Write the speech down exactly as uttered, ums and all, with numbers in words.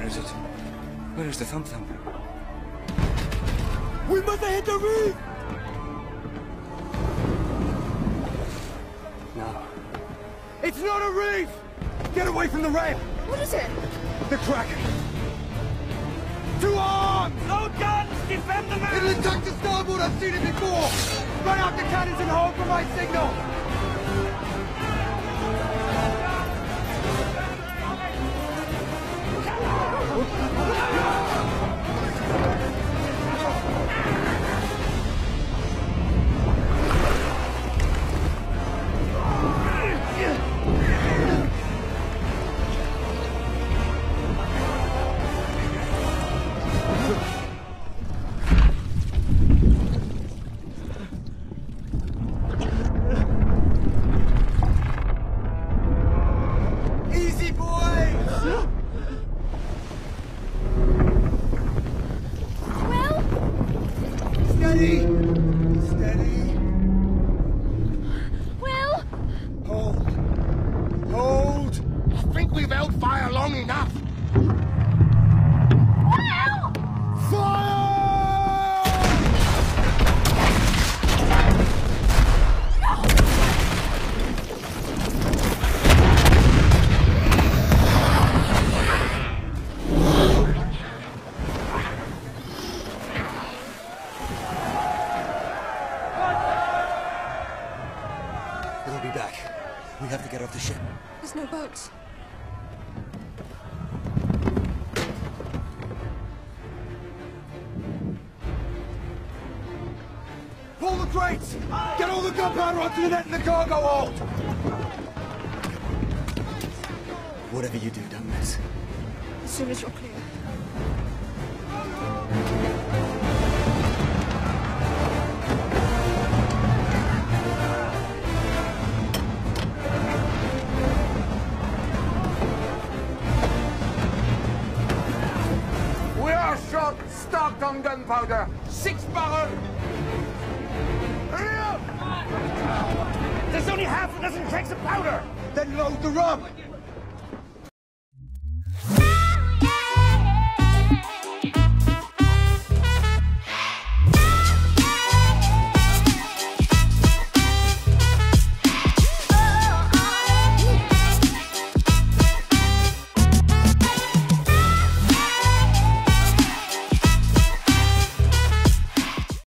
is it? Where is the thump thump? We must hit the reef! No. It's not a reef! Get away from the rail! What is it? The Kraken! Two arms! No guns! Defend the man! It'll attack the starboard! I've seen it before! Run out the cannons and hold for my signal! Easy, boys! Well? Steady! Steady! Well? Hold! Hold! I think we've held fire long enough. Well? Fire! It'll be back. We have to get off the ship. There's no boats. Pull the crates! Get all the gunpowder onto the net in the cargo hold! Whatever you do, don't miss. As soon as you're clear. We are short, stocked on gunpowder. Six barrels. Hurry up! There's only half a dozen kegs of powder. Then load the rum!